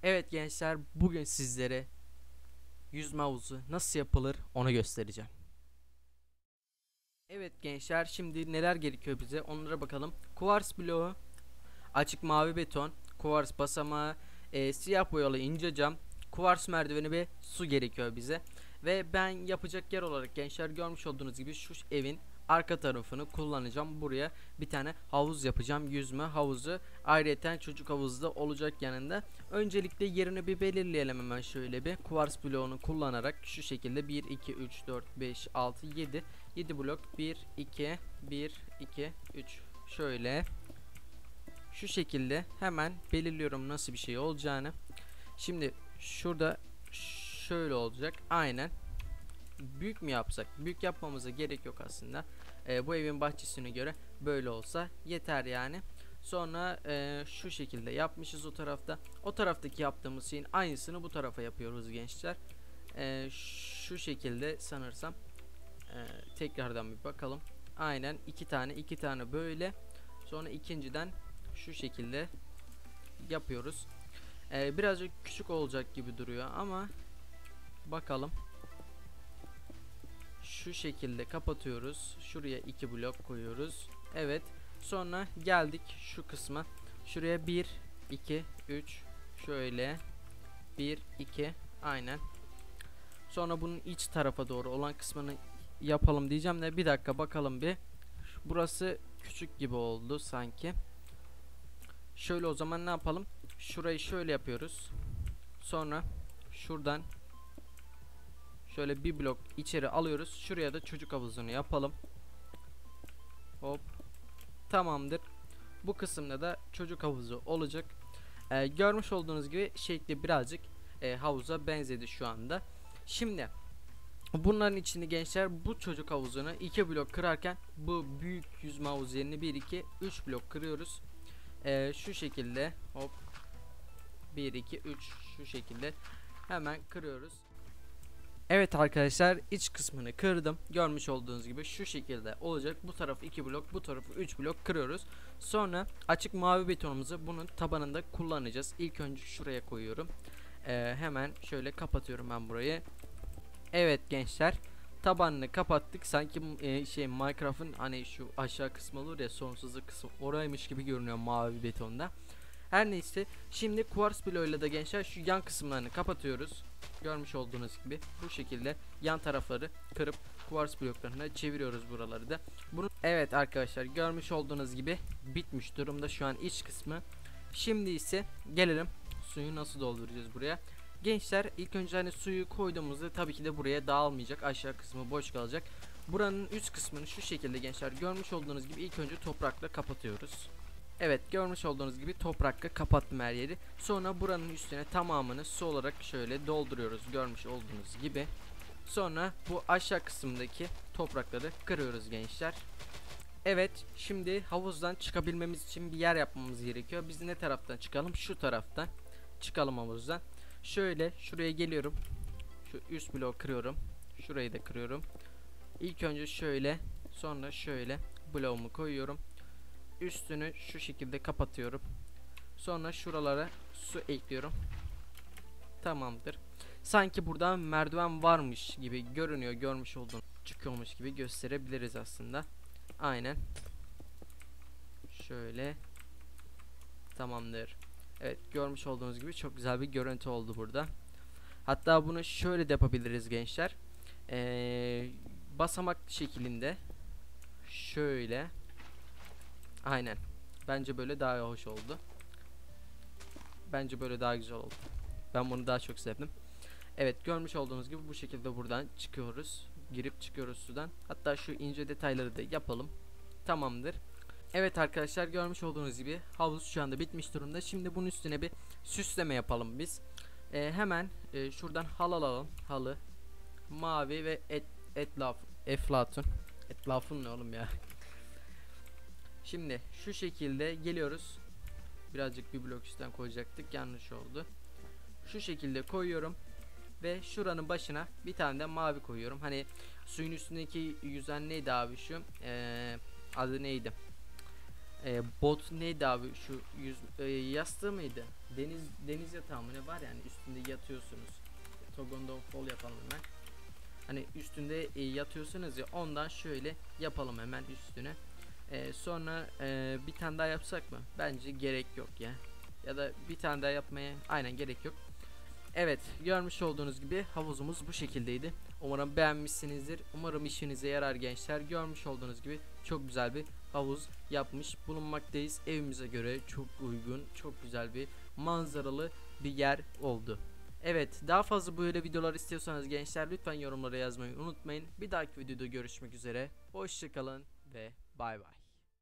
Evet gençler, bugün sizlere yüzme havuzu nasıl yapılır onu göstereceğim. Evet gençler, şimdi neler gerekiyor bize onlara bakalım. Kuvars bloğu, açık mavi beton, kuvars basamağı, siyah boyalı ince cam, kuvars merdiveni ve su gerekiyor bize. Ve ben yapacak yer olarak gençler, görmüş olduğunuz gibi şu evin arka tarafını kullanacağım. Buraya bir tane havuz yapacağım, yüzme havuzu. Ayrıca çocuk havuzu da olacak yanında. Öncelikle yerini bir belirleyelim hemen, şöyle bir kuvars bloğunu kullanarak şu şekilde 1 2 3 4 5 6 7 blok, 1 2 1 2 3 şöyle. Şu şekilde hemen belirliyorum nasıl bir şey olacağını. Şimdi şurada şöyle olacak. Aynen. Büyük mü yapsak? Büyük yapmamıza gerek yok aslında. Bu evin bahçesine göre böyle olsa yeter yani. Sonra şu şekilde yapmışız o tarafta. O taraftaki yaptığımız şeyin aynısını bu tarafa yapıyoruz gençler. Şu şekilde sanırsam. Tekrardan bir bakalım. Aynen iki tane böyle. Sonra ikinciden şu şekilde yapıyoruz. Birazcık küçük olacak gibi duruyor ama bakalım. Şu şekilde kapatıyoruz. Şuraya 2 blok koyuyoruz. Evet. Sonra geldik şu kısma. Şuraya 1 2 3 şöyle 1 2 aynen. Sonra bunun iç tarafa doğru olan kısmını yapalım diyeceğim de bir dakika bakalım bir. Burası küçük gibi oldu sanki. Şöyle o zaman ne yapalım? Şurayı şöyle yapıyoruz. Sonra şuradan şöyle bir blok içeri alıyoruz. Şuraya da çocuk havuzunu yapalım. Hop. Tamamdır. Bu kısımda da çocuk havuzu olacak. Görmüş olduğunuz gibi şekli birazcık havuza benzedi şu anda. Şimdi bunların içini gençler, bu çocuk havuzunu 2 blok kırarken bu büyük yüzme havuzu yerine 1 2 3 blok kırıyoruz. Şu şekilde hop 1 2 3 şu şekilde hemen kırıyoruz. Evet arkadaşlar, iç kısmını kırdım. Görmüş olduğunuz gibi şu şekilde olacak. Bu tarafı 2 blok, bu tarafı 3 blok kırıyoruz. Sonra açık mavi betonumuzu bunun tabanında kullanacağız. İlk önce şuraya koyuyorum. Hemen şöyle kapatıyorum ben burayı. Evet gençler, tabanını kapattık. Sanki Minecraft'ın hani şu aşağı kısmı olur ya, sonsuzluk kısmı, oraymış gibi görünüyor mavi betonda. Her neyse, şimdi kuvars bloğuyla da gençler şu yan kısımlarını kapatıyoruz. Görmüş olduğunuz gibi bu şekilde yan tarafları kırıp kuvars bloklarına çeviriyoruz buraları da. Evet arkadaşlar, görmüş olduğunuz gibi bitmiş durumda şu an iç kısmı. Şimdi ise gelelim suyu nasıl dolduracağız buraya. Gençler, ilk önce hani suyu koyduğumuzda tabii ki de buraya dağılmayacak, aşağı kısmı boş kalacak. Buranın üst kısmını şu şekilde gençler, görmüş olduğunuz gibi ilk önce toprakla kapatıyoruz. Evet, görmüş olduğunuz gibi toprakla kapattım her yeri. Sonra buranın üstüne tamamını su olarak şöyle dolduruyoruz, görmüş olduğunuz gibi. Sonra bu aşağı kısımdaki toprakları kırıyoruz gençler. Evet, şimdi havuzdan çıkabilmemiz için bir yer yapmamız gerekiyor. Biz ne taraftan çıkalım? Şu taraftan çıkalım havuzdan. Şöyle şuraya geliyorum. Şu üst bloğu kırıyorum. Şurayı da kırıyorum. İlk önce şöyle, sonra şöyle bloğumu koyuyorum. Üstünü şu şekilde kapatıyorum. Sonra şuralara su ekliyorum. Tamamdır. Sanki burada merdiven varmış gibi görünüyor, görmüş olduğunuz, çıkıyormuş gibi gösterebiliriz aslında. Aynen. Şöyle. Tamamdır. Evet, görmüş olduğunuz gibi çok güzel bir görüntü oldu burada. Hatta bunu şöyle de yapabiliriz gençler. Basamak şeklinde. Şöyle. Aynen. Bence böyle daha hoş oldu. Bence böyle daha güzel oldu. Ben bunu daha çok sevdim. Evet, görmüş olduğunuz gibi bu şekilde buradan çıkıyoruz. Girip çıkıyoruz sudan. Hatta şu ince detayları da yapalım. Tamamdır. Evet arkadaşlar, görmüş olduğunuz gibi havuz şu anda bitmiş durumda. Şimdi bunun üstüne bir süsleme yapalım biz. Hemen şuradan halı alalım. Halı. Mavi ve eflatun. Etlafın ne oğlum ya? Şimdi şu şekilde geliyoruz. Birazcık bir blok üstten koyacaktık. Yanlış oldu. Şu şekilde koyuyorum. Ve şuranın başına bir tane de mavi koyuyorum. Hani suyun üstündeki yüzen neydi abi şu? Adı neydi? Bot neydi abi, şu yastığı mıydı? Deniz yatağı mı ne var yani, üstünde yatıyorsunuz. Togon'dan fall yapalım hemen. Hani üstünde yatıyorsunuz ya, ondan şöyle yapalım hemen üstüne. Sonra bir tane daha yapsak mı? Bence gerek yok ya. Ya da bir tane daha yapmaya aynen gerek yok. Evet, görmüş olduğunuz gibi havuzumuz bu şekildeydi. Umarım beğenmişsinizdir. Umarım işinize yarar gençler. Görmüş olduğunuz gibi çok güzel bir havuz yapmış bulunmaktayız. Evimize göre çok uygun, çok güzel bir manzaralı bir yer oldu. Evet, daha fazla böyle videolar istiyorsanız gençler lütfen yorumlara yazmayı unutmayın. Bir dahaki videoda görüşmek üzere. Hoşçakalın ve bay bay.